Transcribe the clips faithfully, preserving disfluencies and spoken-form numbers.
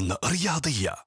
رياضية.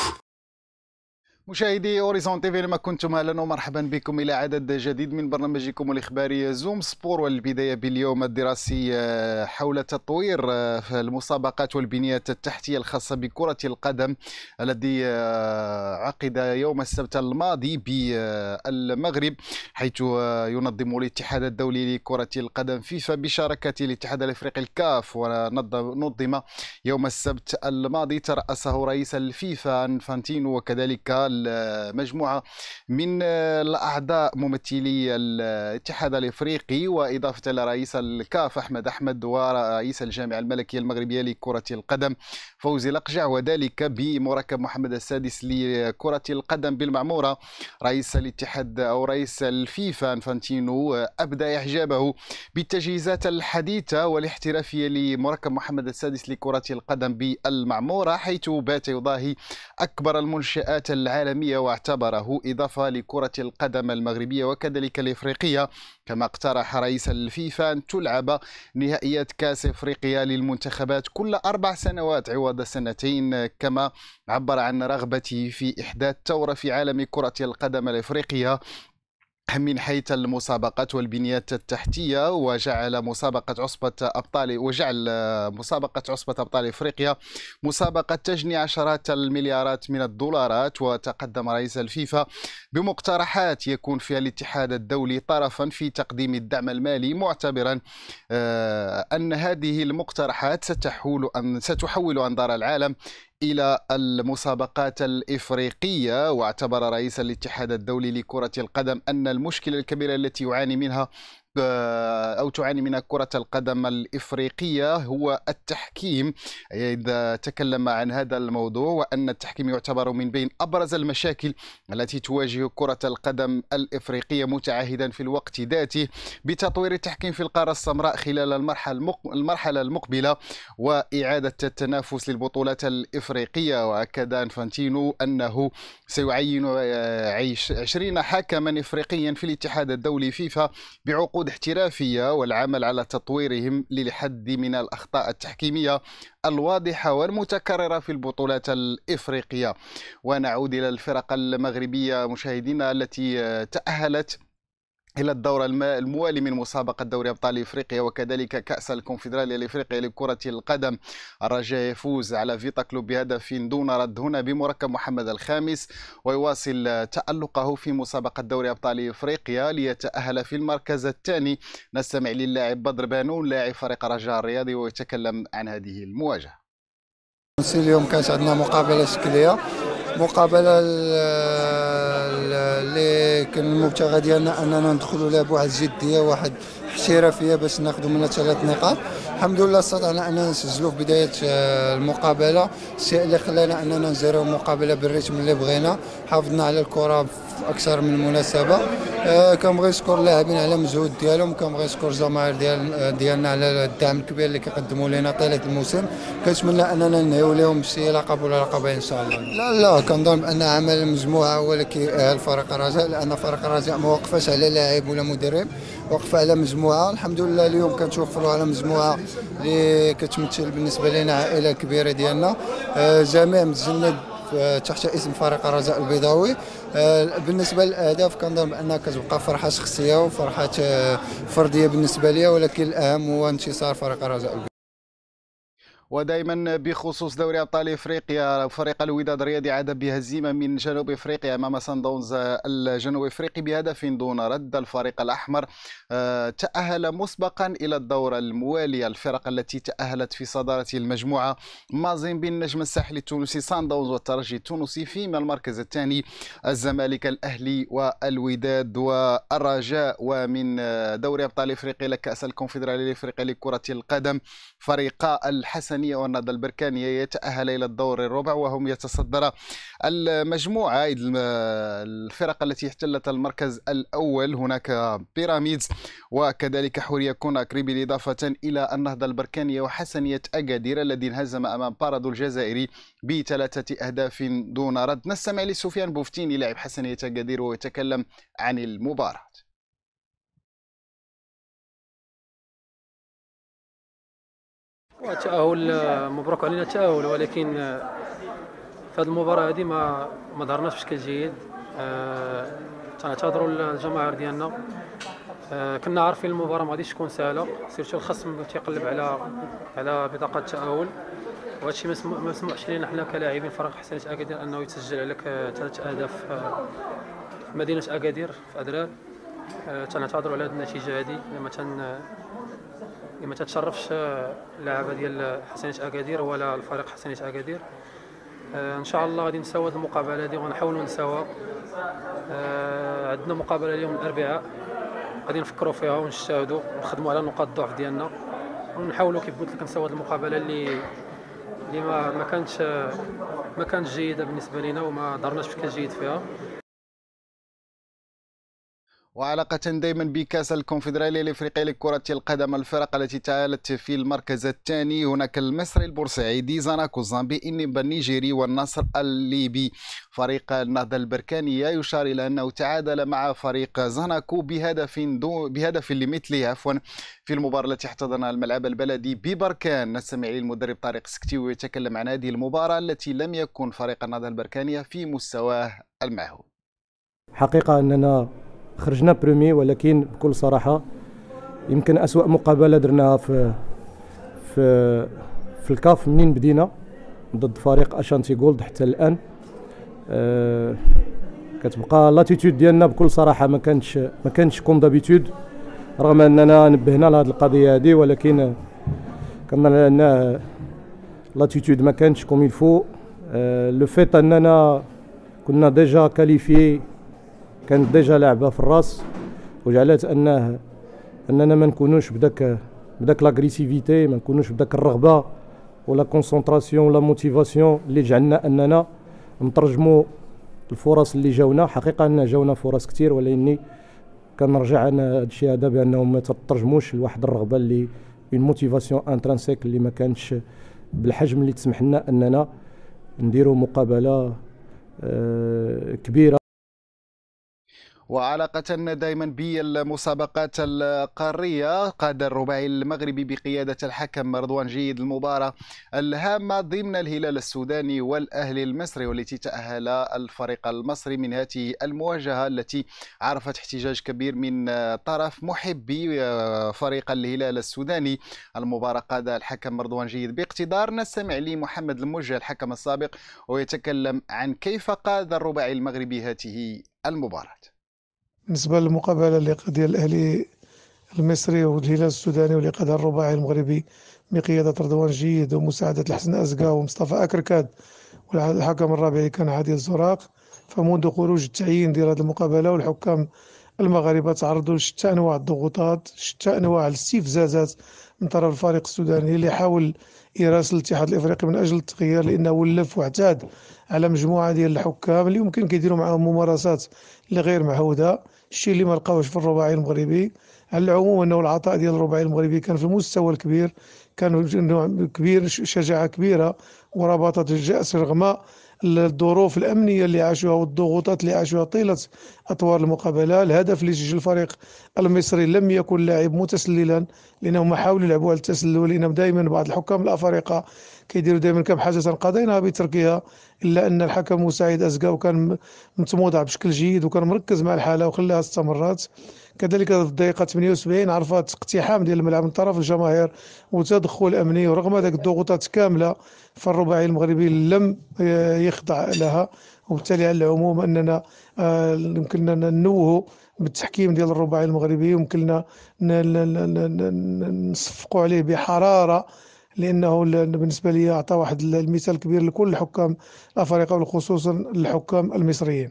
مشاهدي اوريزون تيفي، لما كنتم اهلا ومرحبا بكم الى عدد جديد من برنامجكم الاخباري زوم سبور، والبدايه باليوم الدراسي حول تطوير المسابقات والبنيات التحتيه الخاصه بكره القدم الذي عقد يوم السبت الماضي بالمغرب، حيث ينظم الاتحاد الدولي لكره القدم فيفا بشراكه الاتحاد الافريقي الكاف، ونظم يوم السبت الماضي ترأسه رئيس الفيفا انفانتينو، وكذلك مجموعة من الأعضاء ممثلي الاتحاد الإفريقي، وإضافة إلى رئيس الكاف أحمد أحمد ورئيس الجامعة الملكية المغربية لكرة القدم فوزي لقجع، وذلك بمركب محمد السادس لكرة القدم بالمعمورة. رئيس الاتحاد أو رئيس الفيفا انفانتينو أبدى إعجابه بالتجهيزات الحديثة والاحترافية لمركب محمد السادس لكرة القدم بالمعمورة، حيث بات يضاهي أكبر المنشآت العالمية، واعتبره إضافة لكرة القدم المغربية وكذلك الإفريقية. كما اقترح رئيس الفيفا أن تلعب نهائيات كأس إفريقيا للمنتخبات كل أربع سنوات عوض سنتين، كما عبر عن رغبته في إحداث ثورة في عالم كرة القدم الإفريقية من حيث المسابقات والبنيات التحتية، وجعل مسابقة عصبة أبطال وجعل مسابقة عصبة أبطال إفريقيا مسابقة تجني عشرات المليارات من الدولارات. وتقدم رئيس الفيفا بمقترحات يكون فيها الاتحاد الدولي طرفا في تقديم الدعم المالي، معتبرا أن هذه المقترحات ستحول أن ستحول أنظار العالم إلى المسابقات الإفريقية. واعتبر رئيس الاتحاد الدولي لكرة القدم أن المشكلة الكبيرة التي يعاني منها أو تعاني منها كرة القدم الإفريقية هو التحكيم، إذا تكلم عن هذا الموضوع، وأن التحكيم يعتبر من بين أبرز المشاكل التي تواجه كرة القدم الإفريقية، متعهدا في الوقت ذاته بتطوير التحكيم في القارة السمراء خلال المرحلة المقبلة وإعادة التنافس للبطولات الإفريقية. وأكد انفانتينو أنه سيعين عشرين حكما إفريقيا في الاتحاد الدولي فيفا بعقود احترافية، والعمل على تطويرهم للحد من الأخطاء التحكيمية الواضحة والمتكررة في البطولات الإفريقية. ونعود إلى الفرق المغربية مشاهدينا التي تأهلت إلى الدور الموالي من مسابقة دوري أبطال إفريقيا وكذلك كأس الكونفدرالية الإفريقية لكرة القدم. الرجاء يفوز على فيتا كلوب بهدف دون رد هنا بمركب محمد الخامس، ويواصل تألقه في مسابقة دوري أبطال إفريقيا ليتأهل في المركز الثاني. نستمع للاعب بدر بانون لاعب فريق الرجاء الرياضي ويتكلم عن هذه المواجهة. اليوم كانت عندنا مقابلة شكلية، مقابله اللي كان المبتغى ديالنا اننا ندخلوا لها بواحد الجديه واحد احترافيه باش ناخذوا منها ثلاث نقاط. الحمد لله استطعنا اننا نسجلوا في بدايه المقابله، الشيء اللي خلانا اننا نجريو المقابله بالريتم اللي بغينا، حافظنا على الكره في اكثر من مناسبه. أه كنبغي نشكر اللاعبين على المجهود ديالهم، كنبغي نشكر الجماهير ديال ديالنا على الدعم الكبير اللي كيقدموا لنا طيله الموسم. كنتمنى اننا ننهيو لهم بشي لقب ولا لقبين ان شاء الله. لا لا كنظن بان عمل المجموعه هو اللي كيأهل فريق الرجاء، لان فريق الرجاء ما وقفش على لاعب ولا مدرب، وقف على مجموعه. الحمد لله اليوم كنتوفروا على مجموعه اللي كتمثل بالنسبه لنا عائله كبيره ديالنا، أه جميع متجند تحت اسم فريق الرجاء البيضاوي. بالنسبه للاهداف كنظن بانها كتبقى فرحه شخصيه وفرحه فرديه بالنسبه لي، ولكن الاهم هو انتصار فريق الرجاء البيضاوي. ودائما بخصوص دوري ابطال افريقيا، فريق الوداد الرياضي عاد بهزيمه من جنوب افريقيا امام سان داونز الجنوب افريقي بهدف دون رد. الفريق الاحمر تاهل مسبقا الى الدور الموالي. الفرق التي تاهلت في صداره المجموعه مازيمبي النجم الساحلي التونسي سان داونز والترجي التونسي، فيما المركز الثاني الزمالك الاهلي والوداد والرجاء. ومن دوري ابطال افريقيا لكاس الكونفدراليه الافريقيه لكره القدم، فريقا الحسن والنهضة البركانية يتأهل إلى الدور الربع وهم يتصدر المجموعة. الفرق التي احتلت المركز الأول هناك بيراميدز وكذلك حورية كوناكري، بالإضافة إلى النهضة البركانية وحسنية أكادير الذي انهزم أمام بارادو الجزائري بثلاثة أهداف دون رد. نستمع لسفيان بوفتيني لاعب حسنية أكادير ويتكلم عن المباراة. والتأهل مبروك علينا التأهل، ولكن في هذه المباراة هذه ما ما ظهرناش بشكل جيد. أه تنعتذروا للجماهير ديالنا. أه كنا عارفين المباراة ما غاديش تكون سهلة، سيرتو الخصم تيقلب على على بطاقة التأهل، وهذا الشيء ما مسموحش لينا حنا كلاعبين فريق حسنية أكادير انه يتسجل عليك ثلاث اهداف في مدينة أكادير في أدرار. أه تنعتذروا على هذه النتيجة هذه، لما تن ما تتشرفش اللاعبة ديال حسنية أكادير ولا الفريق حسنية أكادير. آه ان شاء الله غادي نساو هذه المقابله هذه ونحاولوا نساوها. آه عندنا مقابله اليوم الاربعاء غادي نفكروا فيها ونجتهدوا ونخدموا على نقاط الضعف ديالنا ونحاولوا كيف قلت لك نساو هذه المقابله اللي اللي ما ما كانتش ما كانتش جيده بالنسبه لنا وما ظهرناش بشكل جيد فيها. وعلاقة دائما بكأس الكونفدرالية الإفريقية لكرة القدم، الفرق التي تعالت في المركز الثاني هناك المصري البورسعيدي، زاناكو الزامبي، إنيمبا النيجيري، والنصر الليبي. فريق النهضة البركانية يشار إلى أنه تعادل مع فريق زاناكو بهدف دو بهدف لمثله عفوا في المباراة التي احتضنها الملعب البلدي ببركان. نستمع للمدرب طارق سكتيوي ويتكلم عن هذه المباراة التي لم يكن فريق النهضة البركانية في مستواه المعهود. حقيقة أننا خرجنا بريمي، ولكن بكل صراحة يمكن أسوأ مقابلة درناها في في في الكاف منين بدينا ضد فريق أشانتي جولد حتى الآن. أه كتبقى لاتيتود ديالنا بكل صراحة ما كانتش ما كانتش كوم دابيتود، رغم أننا نبهنا لهذه القضية هذه، ولكن كنظن أن لاتيتود ما كانتش كوم يلفو. أه لو فيت أننا كنا ديجا كاليفي، كانت ديجا لعبه في الراس، وجعلت انه اننا ما نكونوش بداك بداك لاغريسيفيتي، ما نكونوش بداك الرغبه ولا كونسونطراسيون ولا موتيفاسيون اللي جعلنا اننا نترجموا الفرص اللي جاونا. حقيقه ان جاونا فرص كثير، ولكني كنرجع انا هذا الشيء هذا بانهم ما تترجموش لواحد الرغبه اللي اون موتيفاسيون انترانسيك اللي ما كانتش بالحجم اللي تسمح لنا اننا نديروا مقابله آه كبيره. وعلاقة دائما بالمسابقات القارية، قاد الرباعي المغربي بقيادة الحكم رضوان جيد المباراة الهامة ضمن الهلال السوداني والأهلي المصري، والتي تأهل الفريق المصري من هذه المواجهة التي عرفت احتجاج كبير من طرف محبي فريق الهلال السوداني. المباراة قاد الحكم رضوان جيد باقتدار. نستمع لمحمد الموجه الحكم السابق ويتكلم عن كيف قاد الرباعي المغربي هذه المباراة. بالنسبه للمقابله اللي ديال الاهلي المصري والهلال السوداني واللي قادها الرباعي المغربي بقياده رضوان جيد ومساعده الحسن ازكا ومصطفى اكركاد، والحكم الرابعي كان عادل الزراق. فمنذ خروج التعيين ديال هذه المقابله والحكام المغاربه تعرضوا لشتى انواع الضغوطات، شتى انواع الاستفزازات من طرف الفريق السوداني اللي حاول يراسل الاتحاد الافريقي من اجل التغيير، لانه ولف واعتاد على مجموعه ديال الحكام اللي يمكن كيديروا معاهم ممارسات اللي غير معهوده، الشيء اللي ما لقاوش في الرباعي المغربي. على العموم انه العطاء ديال الرباعي المغربي كان في المستوى الكبير، كان نوع كبير، شجاعه كبيره ورباطه الجأس رغم الظروف الامنيه اللي عاشوها والضغوطات اللي عاشوها طيله اطوار المقابله. الهدف اللي سجل الفريق المصري لم يكن لاعب متسللا، لانهم ما حاولوا يلعبوا على التسلل، لانهم دائما بعض الحكام الافارقه كيديروا دائما كم حاجه قضيناها بتركها، الا ان الحكم مساعد ازكا وكان متموضع بشكل جيد وكان مركز مع الحاله وخلاها استمرت. كذلك في الدقيقه ثمانية وسبعين عرفت اقتحام ديال الملعب من طرف الجماهير وتدخل امني، ورغم ذلك الضغوطات كامله فالرباعي المغربي لم يخضع لها. وبالتالي على العموم اننا يمكننا ننوهوا بالتحكيم ديال الرباعي المغربي، ويمكننا نصفقوا عليه بحراره، لانه بالنسبه لي اعطى واحد المثال كبير لكل الحكام الافارقه وخصوصا الحكام المصريين.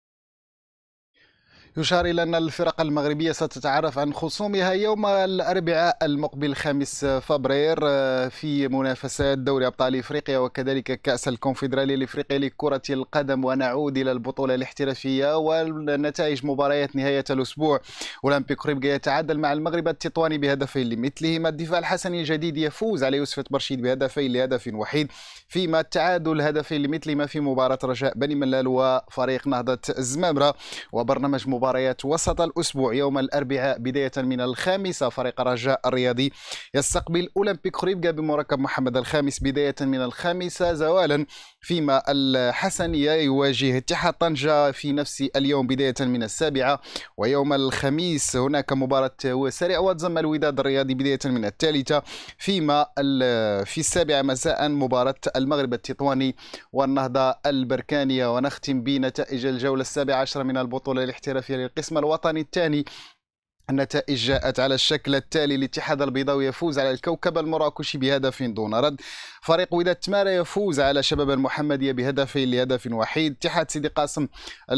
يشار إلى أن الفرق المغربية ستتعرف عن خصومها يوم الأربعاء المقبل خامس فبراير في منافسات دوري أبطال إفريقيا وكذلك كأس الكونفدرالية الإفريقية لكرة القدم. ونعود إلى البطولة الاحترافية والنتائج مباريات نهاية الأسبوع. أولمبيك ربقة يتعادل مع المغرب التطواني بهدفين لمثلهما. الدفاع الحسني الجديد يفوز على يوسف برشيد بهدفين لهدف وحيد، فيما التعادل هدفين لمثلهما في مباراة رجاء بني ملال وفريق نهضة الزمامرة. وبرنامج مباراة المباريات وسط الأسبوع يوم الأربعاء بداية من الخامسة فريق الرجاء الرياضي يستقبل أولمبيك خريبكا بمركب محمد الخامس بداية من الخامسة زوالا، فيما الحسنية يواجه اتحاد طنجة في نفس اليوم بداية من السابعة. ويوم الخميس هناك مباراة سريع وتزم الوداد الرياضي بداية من الثالثة، فيما في السابعة مساء مباراة المغرب التطواني والنهضة البركانية. ونختم بنتائج الجولة السابعة عشر من البطولة الاحترافية للقسم الوطني الثاني. النتائج جاءت على الشكل التالي: الاتحاد البيضاوي يفوز على الكوكب المراكشي بهدف دون رد، فريق وداد تمارا يفوز على شباب المحمدية بهدفين لهدف وحيد، اتحاد سيدي قاسم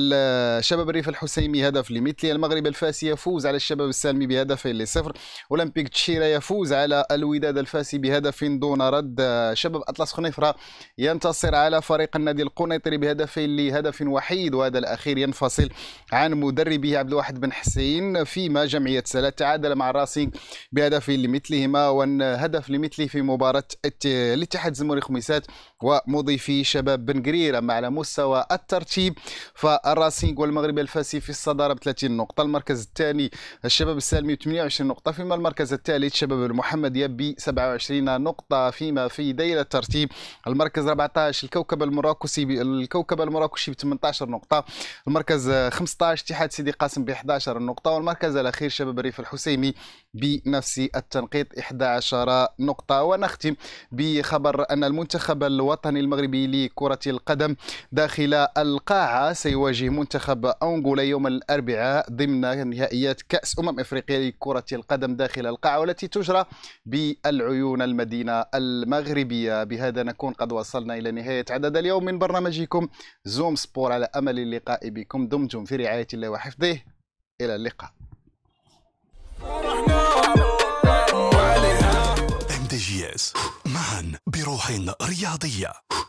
شباب الريف الحسيمي هدف لمثله، المغرب الفاسي يفوز على الشباب السالمي بهدفين لصفر، أولمبيك تشيرا يفوز على الوداد الفاسي بهدف دون رد، شباب أطلس خنيفرة ينتصر على فريق النادي القنيطري بهدفين لهدف وحيد، وهذا الأخير ينفصل عن مدربه عبد الواحد بن حسين، فيما جمعية سلات تعادل مع الراسينغ بهدفين لمثلهما، وهدف لمثله في مباراة الاتحاد الزموري خميسات ومضيفي شباب بن قرير. أما على مستوى الترتيب فالراسينغ والمغرب الفاسي في الصدارة ب ثلاثين نقطة، المركز الثاني الشباب السالمي ب ثمانية وعشرين نقطة، فيما المركز الثالث شباب المحمدية ب سبعة وعشرين نقطة، فيما في دير الترتيب المركز أربعة عشر الكوكب المراكشي الكوكب المراكشي ب ثمانية عشر نقطة، المركز خمسة عشر اتحاد سيدي قاسم ب إحدى عشرة نقطة، والمركز الأخير شباب الريف الحسيمي بنفس التنقيط إحدى عشرة نقطة. ونختم بخبر أن المنتخب الوطني المغربي لكرة القدم داخل القاعة سيواجه منتخب أنغولا يوم الأربعاء ضمن نهائيات كأس أمم إفريقيا لكرة القدم داخل القاعة، والتي تجرى بالعيون المدينة المغربية. بهذا نكون قد وصلنا إلى نهاية عدد اليوم من برنامجكم زوم سبور، على أمل اللقاء بكم. دمتم في رعاية الله وحفظه، إلى اللقاء. ام دي جي اس معا بروح رياضية.